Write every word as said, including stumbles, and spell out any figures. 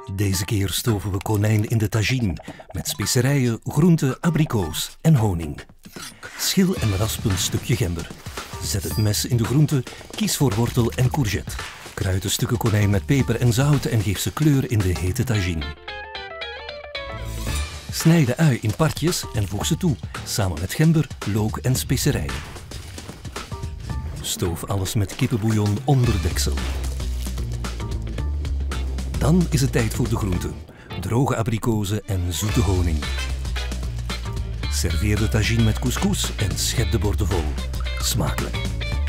Deze keer stoven we konijn in de tagine met specerijen, groenten, abrikoos en honing. Schil en rasp een stukje gember. Zet het mes in de groente, kies voor wortel en courgette. Kruid de stukken konijn met peper en zout en geef ze kleur in de hete tagine. Snijd de ui in partjes en voeg ze toe, samen met gember, look en specerijen. Stoof alles met kippenbouillon onder deksel. Dan is het tijd voor de groenten. Droge abrikozen en zoete honing. Serveer de tagine met couscous en schep de borden vol. Smakelijk!